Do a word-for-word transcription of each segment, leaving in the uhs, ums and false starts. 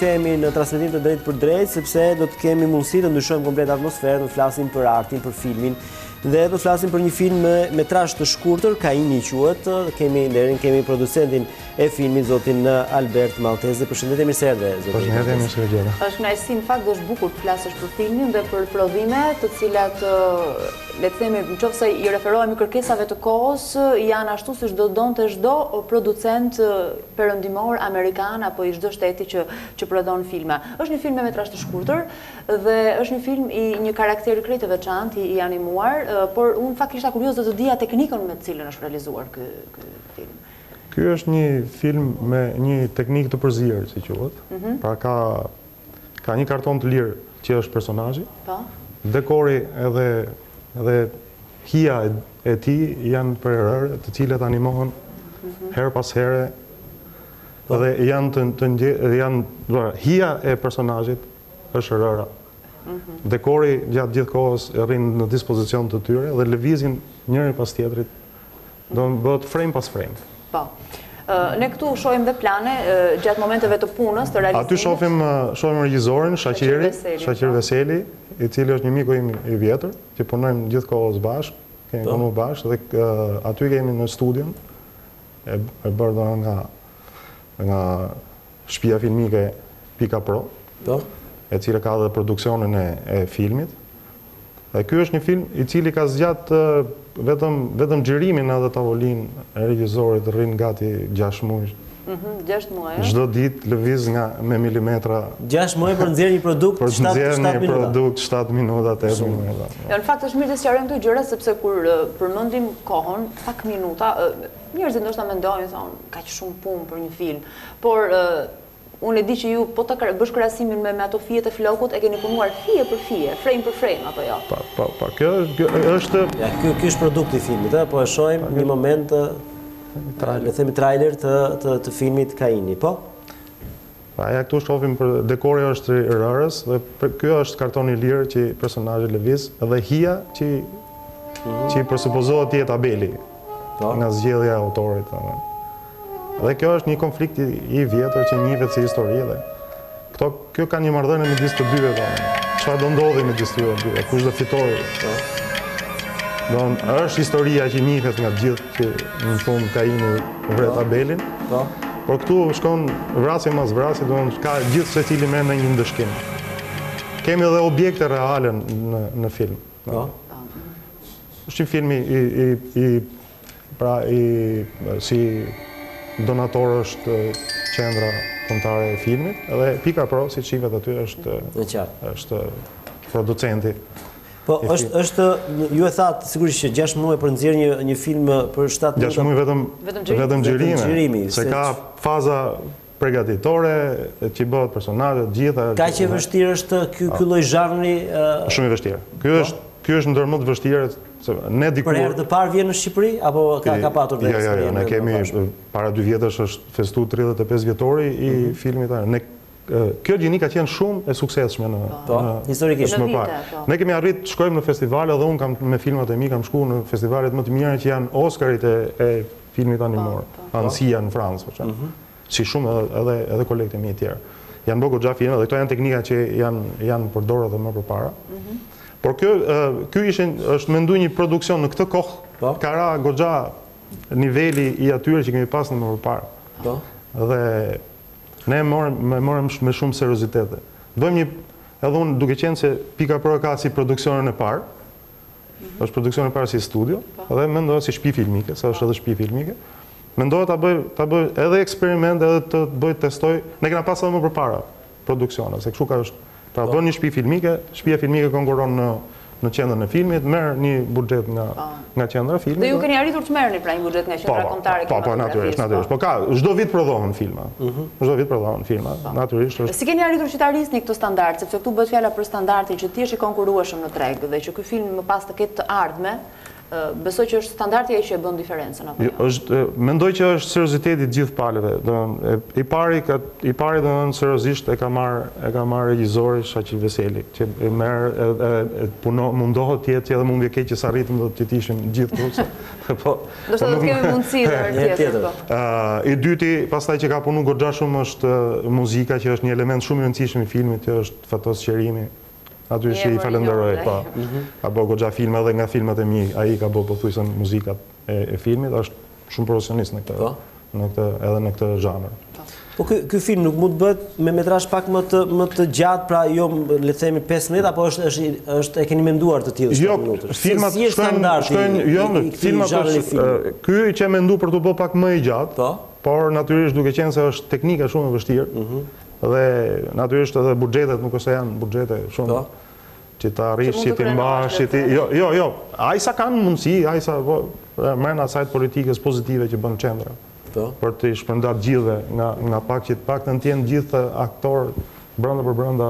kthehemi në transmetim të drejtë për drejtë, sepse do të kemi mundësi të ndryshojmë komplet atmosferën, do të flasim për artin, për filmin, dhe do të flasim për një film me metrazh të shkurtër, Kaini quhet. Kemi nderin, kemi producentin e filmit, zotin Albert Malteze. Përshëndetje, mirë se erdhe, zotin. Përshëndetje, mirë se vjen. Është kënaqësi në fakt, është bukur të flasësh për filmin dhe për prodhime, të cilat le të themi, nëse i referohemi kërkesave të kohës, janë ashtu siç do donte çdo producent perëndimor amerikan apo i çdo shteti që që prodhon filma. Është një film me metrazh të shkurtër dhe është një film i një karakteri krejt të veçantë, i animuar, por unë fakt isha kurioze të dija teknikën me të cilën është realizuar ky ky film. Ky është një film me një teknikë të përzierë, si quhet. Pra ka ka një karton të lirë që është personazhi. Po. Dekori edhe edhe hija e tij janë prerëre, të cilat animohen her pas here. Dhe janë të, të nge, janë hija e personazhit është rëra. Dekori gjatë gjithë kohës rrin në dispozicion të tyre dhe lëvizin njëri pas tjetrit. Do të bëhet frame pas frame. Po. Ne këtu shohim dhe plane gjatë momenteve të punës, të realizimit. Aty shohim shohim regjisorin Shaqiri, Shaqir Veseli, i cili është një miku im i vjetër, që punojmë gjithë kohës bashkë, kemi punuar bashkë dhe aty kemi në studion e, e bërë nga nga shtëpia filmike Pika Pro, e cila ka dhe produksionin e, e filmit. Dhe ky është një film i cili ka zgjatë vetëm vetëm xhirimin edhe tavolinë e regjisorit rrin gati gjashtë muaj. Mhm, gjashtë muaj. Çdo ditë lëviz nga me milimetra. gjashtë muaj për nxjerr një produkt për shtatë nxjerr një minuta. produkt shtatë minuta, tetë minuta. Jo, në fakt është mirë të sqarojmë këto gjëra sepse kur përmendim kohën, pak minuta, njerëzit ndoshta mendojnë, thonë, kaq shumë punë për një film, por unë e di që ju po ta bësh krahasimin me, me ato fijet e flokut, e keni punuar fije për fije, frame për frame apo jo? Pa, pa, pa, kjo, kjo është... Ja, ky, ky është produkti i filmit, po e shohim një moment, le themi trailer të, të, të filmit Kaini, po? Pa, ja këtu shohim për dekori është i rërës, dhe kjo është kartoni lirë që personazhi lëviz, dhe hija që, mm-hmm. që presupozohet të jetë Abeli, po? Nga zgjedhja e autorit. Dhe. Dhe kjo është një konflikt i vjetër që njihet si histori dhe këto kjo ka një marrëdhënie midis të dyve tonë. Çfarë do ndodhi midis tyre dy? Kush do fitojë? Do është historia që njihet nga gjithë që në fund Kaini vret Abelin. Po. Por këtu shkon vrasje mas vrasje, do ka gjithë secili me në një ndëshkim. Kemi edhe objekte reale në në film. Po. Është një film i i i pra i si donator është qendra kombëtare e filmit, edhe Pika Pro, si qivet aty, është, është producenti. Po, është, është, ju e thatë sigurisht që gjashtë muaj për nxjerr një, një film për shtatë minuta. gjashtë muaj vetëm, vetëm xhirimi, se ka faza përgatitore, që bëhet personazhe, gjitha... Ka që vështirë është ky, ky lloj zhanri? Uh... Shumë i vështirë. Ky është, ky është ndër më të vështirë. Ne dikur... Për herë të parë vjen në Shqipëri, apo ka, ka patur dhe eksperiencë? Jo, jo, ne kemi, para dy vjetësh është festu tridhjetë e pesë vjetori i mm -hmm. filmit. Ne, kjo gjini ka qenë shumë e suksesshme në, po, në historikisht më parë. Ne kemi arrit të shkojmë në festivale dhe unë kam me filmat e mi kam shkuar në festivalet më të mira që janë Oscarit e, e filmit animor, Anësia në Francë, për shembull. Si shumë edhe edhe, edhe kolegët e mi tjerë. Janë bërë goxha filma dhe këto janë teknika që janë janë përdorur edhe më përpara. Mm -hmm. Por kjo, ky ishin, është mendu një produksion në këtë kohë, ka ra goxha niveli i atyre që kemi pas në më përpara. Dhe ne morëm morëm me shumë seriozitet. Bëjmë një, edhe unë duke qenë se Pika Pro ka si produksionin e parë, është produksionin e parë si studio, dhe mendohet si shtëpi filmike, sa është edhe shtëpi filmike. Mendohet ta bëj ta bëj edhe eksperiment, edhe të bëj testoj. Ne kena pas edhe më përpara produksione, se kështu ka është. Pra bën një shtëpi filmike, shtëpia filmike konkuron në në qendrën e filmit, merr një buxhet nga nga qendra e filmit. Dhe ju keni arritur të merrni pra një buxhet nga qendra kombëtare. Po, po, natyrisht, natyrisht. Po ka, çdo vit prodhohen filma. Çdo vit prodhohen filma, natyrisht është. Si keni arritur që ta arrisni këtë standard, sepse këtu bëhet fjala për standardin që ti je i konkurrueshëm në treg dhe që ky film më pas të ketë të ardhme, Besoj që është standardi që e bën diferencën apo jo? Është, mendoj që është serioziteti gjithë palëve. I pari, i pari do të seriozisht e ka marrë e ka marrë regjizori Shaqi Veseli, që e merr e puno mundohet të jetë që edhe mundje keq që s'arritëm do të ishim gjithë këtu. Po. Do të kemi mundësi edhe tjetër. I dyti, pastaj që ka punu goxha shumë është muzika, që është një element shumë i rëndësishëm i filmit, që është fatos qërimi. Aty që i falenderoj, pa. Ka bo goxha filma dhe nga filmat e mi, a i ka bo pothuajse muzikat e filmit, është shumë profesionist në këtë, edhe në këtë zhanër. Po ky film nuk mund të bëhet me metrazh pak më të më të gjatë, pra jo le të themi pesëmbëdhjetë, apo është është është e keni menduar të tillë shtatë minuta? Jo, filmat shkojnë, jo, filmat është ky që e mendu për të bërë pak më i gjatë, por natyrisht duke qenë se është teknika shumë e vështirë, dhe natyrisht edhe buxhetet nuk është se janë buxhete shumë që ta arrish, që ti mbash, që ti jo, jo, jo, ai sa kanë mundësi, ai sa mërna asaj politikës pozitive që bën qendra. Për të shpërndar gjithve nga pak që pak të në tjenë gjithë aktorë brenda për brenda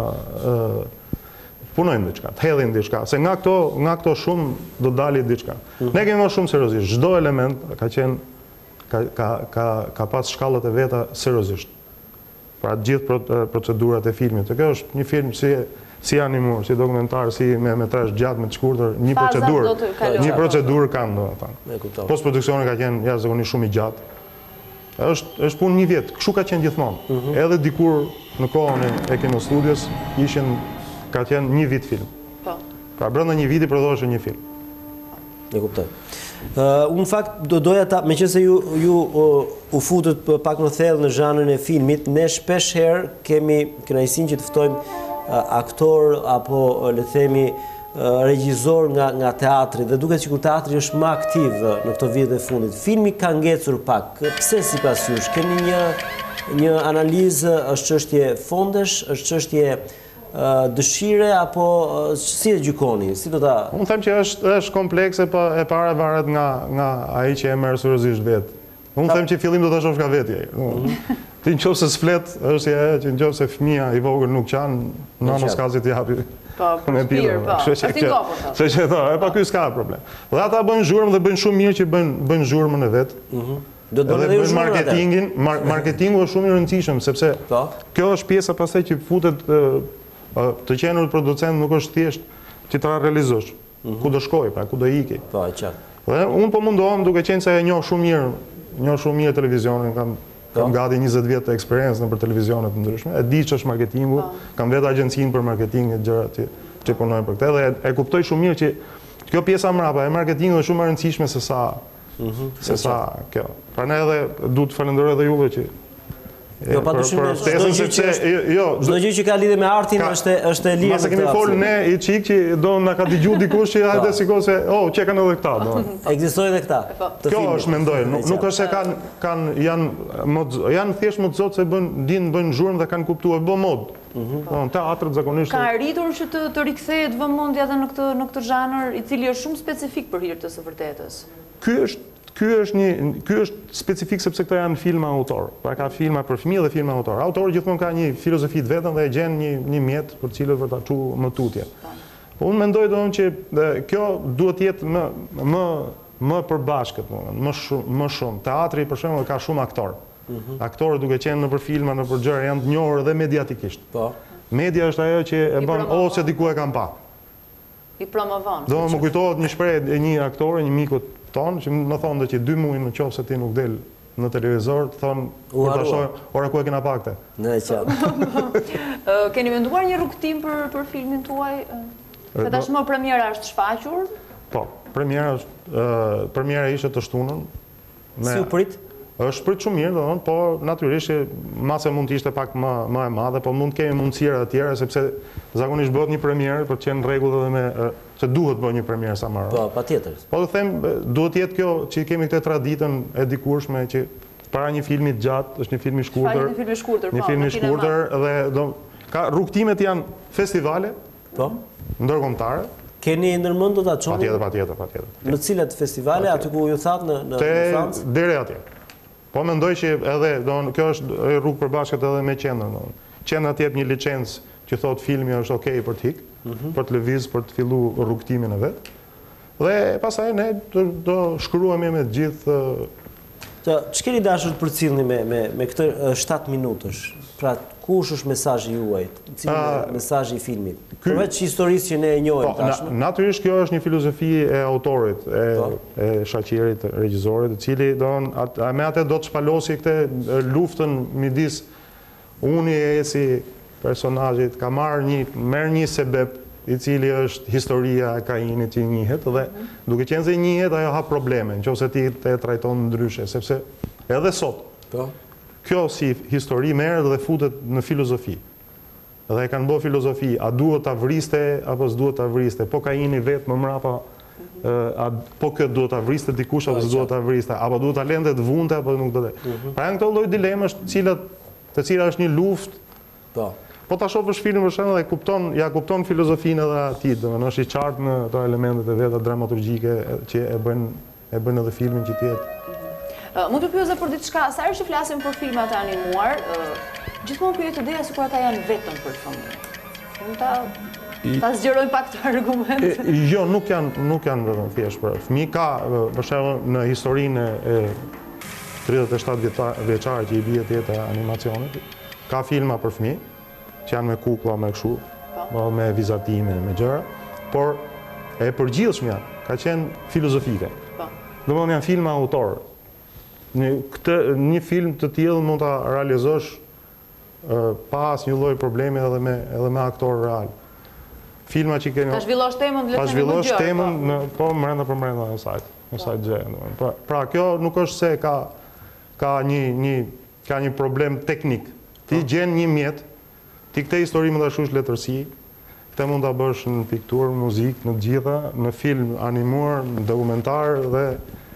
punojnë diçka, të hedhin diçka, se nga këto shumë do dali diçka. Ne kemi më shumë seriozisht, çdo element ka qenë, ka pas shkallët e veta seriozisht. Pra gjithë procedurat e filmit. Kjo është një film si animur, si dokumentar, si me metrazh gjatë, me të shkurtër, një procedurë, një procedurë kanë, do të thënë. Post-produksioni ka qenë jashtëzakonisht shumë i gjatë. është punë një vjetë, kështu ka qenë gjithmonë. Edhe dikur në kohën e kinostudios ishin, ka qenë një vit film. Pra brenda një viti prodhohej një film. E kuptoj. Unë fakt do doja ta, meqense ju ju u futët pak më thellë në zhanrin e filmit, ne shpesh herë kemi kënaqësinë që të ftojmë aktor apo le të themi regjizor nga nga teatri, dhe duket sikur teatri është më aktiv në këto vite e fundit. Filmi ka ngecur pak. Pse sipas jush? Keni një një analizë, është çështje fondesh, është çështje dëshire, apo si e gjykoni? Si do ta? Unë them që është është komplekse, po e para varet nga nga ai që e merr seriozisht vet. Unë them që fillim do ta shohësh ka vetja. Ti nëse s'flet, është ajo që nëse fëmia i vogël nuk qan, nana s'ka si t'i japi. Po, për shpirë, po. Është i kopur, po. Se që, e pa ky s'ka problem. Dhe ata bëjnë zhurmë dhe bëjnë shumë mirë që bëjnë zhurmën e vetë. Do të bëjnë zhurmën marketingin, marketingu është shumë i rëndësishëm, sepse kjo është pjesa pastaj që futet të qenur producent, nuk është thjesht që ta realizosh. Ku do shkoj, pra, ku do ikej. Po, e qartë. Dhe unë po mundohem duke qenë se e njoh shumë mirë, njoh shumë mirë televizionin, kam Kam gati njëzet vjetë të eksperiencë në për televizionet të ndryshme. E di që është marketingu, kam vetë agjencinë për marketingit, gjëra që punojnë për këte, dhe e kuptoj shumë mirë që kjo pjesa mrapa e marketingu është shumë e rëndësishme se sa se sa kjo. Pra ne edhe du të falenderoj edhe juve që Jo, pa dushim, çdo gjë që ka lidhje me artin është është e lirë. Mase kemi folë ne i çik që do na ka dëgjuar dikush që hajde sikon se, oh, që kanë edhe këta, do. Ekzistojnë edhe këta. Kjo është mendoj, nuk është se kanë kanë janë janë thjesht më të zotë se bën din bëjnë zhurmë dhe kanë kuptuar bë mod. Don teatrit zakonisht ka arritur që të të rikthehet vëmendja edhe në këtë në këtë zhanër i cili është shumë specifik për hir të së vërtetës. Ky është Ky është një ky është specifik sepse këto janë filma autor. Pra ka filma për fëmijë dhe filma autor. Autori gjithmonë ka një filozofi të vetën dhe e gjen një një mjet për cilën për ta çuar më tutje. Po unë mendoj domosdoshmë që kjo duhet të jetë më më më përbashkët, domosdoshmë, më shumë më shumë. Teatri për shembull ka shumë aktor. Aktorët duke qenë nëpër filma, nëpër gjëra janë të njohur edhe mediatikisht. Po. Media është ajo që e bën ose diku e kanë pa. I promovon. Do më kujtohet një shprehje e një aktori, një miku tonë, që më thonë që dy muaj në qoftë se ti nuk del në televizor, të thonë, kur ta shoh, ora ku e kena pakte. Në qartë. Keni menduar një rrugtim për për filmin tuaj? Se tashmë premiera është shfaqur? Po, premiera është premiera ishte të shtunën. Si u prit? Është prit shumë mirë, domethënë, po natyrisht mase mund të ishte pak më më e madhe, po mund të kemi mundësira të tjera sepse zakonisht bëhet një premierë për të qenë rregull edhe me se duhet bëj një premierë sa më. Po, patjetër. Po të them, duhet të jetë kjo që kemi këtë traditën e dikurshme që para një filmi të gjatë, është një film i shkurtër. Një film i shkurtër, po. Një film i shkurtër dhe do ka rrugtimet janë festivale, po, ndërkombëtare. Keni ndërmend do ta çoni? Patjetër, patjetër, patjetër. Në cilat festivale aty ku ju thatë në në Francë? Deri atje. Po mendoj që edhe do kjo është rrugë përbashkët edhe me qendrën. Qendra të jep një licencë që thotë filmi është okay për të hik, për të lëviz, për të filluar rrugtimin e vet. Dhe pastaj ne do, do shkruemi me të gjithë. Që keni dashur të përcjellni me me me këtë shtatë minutësh? Pra, kush është mesazhi juaj? Cili është mesazhi i filmit? Përveç historisë që ne e njohim tashmë. Po, natyrisht kjo është një filozofi e autorit, e, e Shaqirit, regjisorit, i cili do me atë do të shpalosi këtë luftën midis unë e si personazhit, ka marrë një merr një sebeb i cili është historia e Kainit që njihet dhe duke qenë se njihet ajo ha probleme nëse ti e trajton ndryshe, sepse edhe sot po kjo si histori merret dhe futet në filozofi. Dhe e kanë bërë filozofi, a duhet ta vriste apo s'duhet ta vriste, po Kaini vetë më mrapa, a, po këtë duhet ta vriste dikush apo s'duhet ta vriste, apo duhet ta lente të vunte apo nuk do të. Pra janë këto lloj dilemash, të cilat të cilat është një luftë. Po. Po ta shohësh filmin për shembull dhe kupton, ja kupton filozofinë edhe atij, domethënë është i qartë në ato elementet e veta dramaturgjike që e bën e bën edhe filmin që të jetë. Uh, mund të pyesë për diçka, sa herë që flasim për filmat e animuar, uh, gjithmonë pyet ideja sikur ata janë vetëm për fëmijë. Mund ta ta zgjerojmë pak këtë argument. E, jo, nuk janë nuk janë vetëm thjesht për fëmijë, ka për shembull në historinë e tridhjetë e shtatë vjeçare që i bie të animacionit, ka filma për fëmijë që janë me kuklla, me kështu, po. Me vizatime, me gjëra, por e përgjithshmja ka qenë filozofike. Po. Domthonë janë filma autor. Një, këtë, një film të tillë mund ta realizosh uh, pa asnjë lloj problemi edhe me edhe me aktor real. Filma që keni. Ta zhvillosh temën, le të ta zhvillosh temën në po brenda për brenda e saj, në saj gjë. Pra, pra kjo nuk është se ka ka një një ka një problem teknik. Ti gjen një mjet, ti këtë histori mund ta shush letërsi, këtë mund ta bësh në pikturë, muzikë, në të gjitha, në film animuar, në dokumentar dhe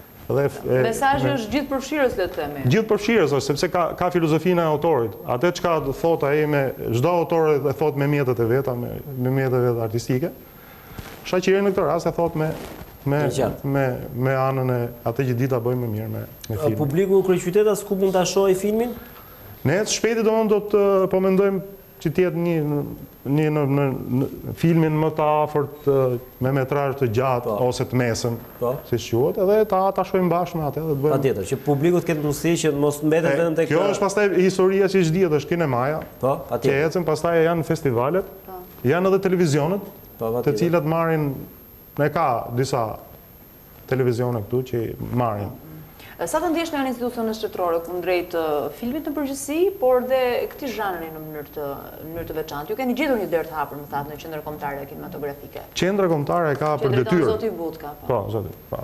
mesazhi është gjithë përfshirës, le të themi. Gjithë përfshirës është, sepse ka, ka filozofinë e autorit. Atë çka thot ai me çdo autor e thot me mjetet e veta, me, me mjetet e veta artistike. Shaqiri në këtë rast e thot me me me me anën e atë që di ta bëjmë më mirë me me filmin. Publiku kryeqytetas ku mund ta shohë filmin? Ne të shpejti domosdoshmë do të po mendojmë që të jetë një një në, në, në filmin më të afërt me metrazh të gjatë po. Ose të mesëm, po. Siç quhet, edhe ta ta shohim bashkë me atë dhe të bëjmë. Patjetër, që publiku të ketë mundësi që mos mbetet vetëm tek. Kjo është pastaj historia që dihet, është kinemaja. Po, patjetër. Që ecën, pastaj janë festivalet, po. Janë edhe televizionet, po, të cilat marrin, ne ka disa televizione këtu që marrin. Sa të ndjesh në institucionet shtetërore kundrejt filmit në përgjithësi, por dhe këtij zhanri në mënyrë të në mënyrë të veçantë. Ju keni gjetur një derë të hapur, më thatë, në Qendrën Kombëtare Kinematografike. Qendra Kombëtare ka për detyrë. Qendra Zoti Butka. Po, zoti. Po.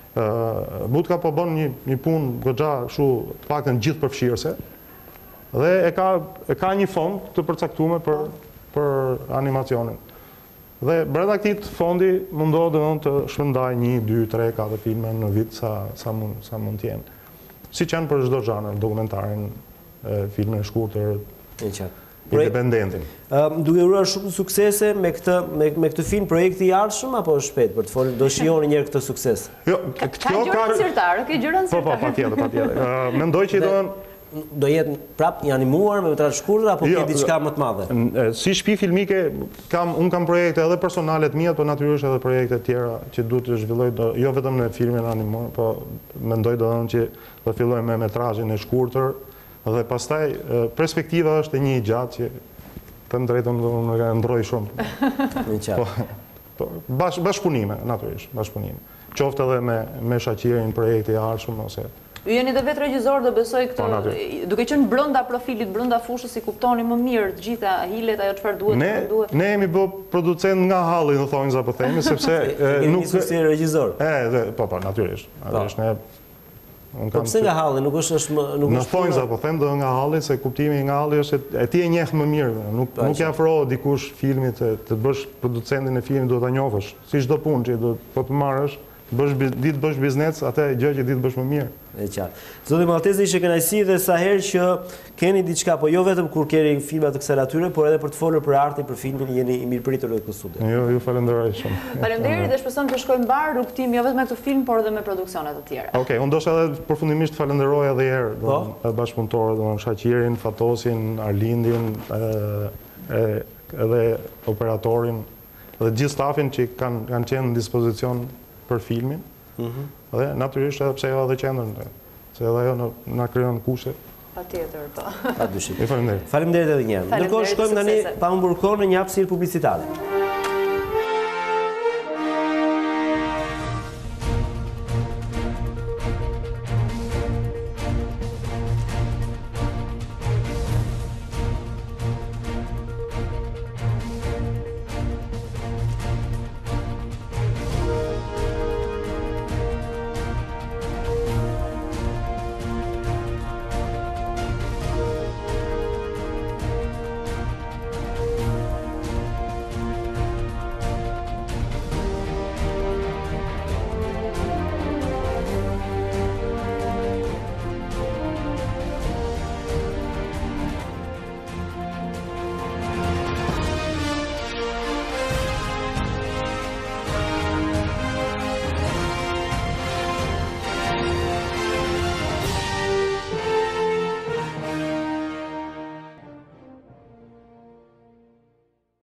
Ë Butka po bën një një punë goxha kështu të paktën gjithëpërfshirëse. Dhe e ka e ka një fond të përcaktuar për për animacionin. Dhe brenda këtij fondi mundohet domthonë të shpërndajë një, dy, tre, katër filma në vit sa sa mund sa mund të jenë. Siç janë për çdo zhanër, dokumentarin, filmin e shkurtër, e qartë. Independentin. Ëm duke uruar shumë suksese me këtë me, me këtë film, projekti i ardhshëm apo është shpejt për të folur, do shijoni një herë këtë sukses? Jo, kjo ka zyrtar, ke gjëra zyrtare. Po, po, patjetër, patjetër. Ë mendoj që do do jetë prap një animuar me metrazh shkurtër apo jo, ke diçka më të madhe? Si shtëpi filmike kam un kam projekte edhe personale të mia, por natyrisht edhe projekte të tjera që duhet të zhvilloj, do, jo vetëm në filmin animuar, po mendoj domosdoshmë që do filloj me metrazhin e shkurtër dhe pastaj perspektiva është e një i gjatë që të drejtën do më ndroj shumë. Në qartë. Po, bash bashkëpunime, natyrisht, bashkëpunime. Qoftë edhe me me Shaqirin projekti i ardhshëm ose Ju jeni dhe vetë regjisor dhe besoj këtë, duke qenë brenda profilit, brenda fushës, i kuptoni më mirë të gjitha hilet, ajo çfarë duhet, çfarë duhet. Ne jemi bë producent nga halli, do thonë apo themi, sepse nuk është si regjisor. E, po po, natyrisht. Natyrisht ne Po pse nga halli, nuk është është nuk është. Në thonjza po them do nga halli, se kuptimi nga halli është e ti e njeh më mirë, nuk nuk i afrohet dikush filmit të bësh producentin e filmit, duhet ta njohësh. Si çdo punë që do po të marrësh, bësh ditë bësh biznes, atë gjë që ditë bësh më mirë. E qartë. Zoti Maltezi, ishte kënaqësi dhe sa herë që keni diçka, po jo vetëm kur keni filma të kësaj natyre, por edhe për të folur për artin, për filmin, jeni i mirëpritur në këtë studio. Jo, ju falenderoj shumë. Faleminderit dhe shpresoj të shkojmë mbar rrugtim jo vetëm me këtë film, por edhe me produksionet të tjera. Okej, unë doshta edhe përfundimisht falenderoj edhe një herë, do bashkëpunëtorët, do Shaqirin, Fatosin, Arlindin, edhe operatorin dhe gjithë stafin që kanë kanë qenë në dispozicion për filmin, dhe natyrisht edhe pse jo edhe qendrën, se edhe ajo na krijon kushte. Patjetër, po. Pa dyshim. Faleminderit. Faleminderit edhe një herë. Ndërkohë shkojmë tani pa humbur kohë në një hapësirë publicitare.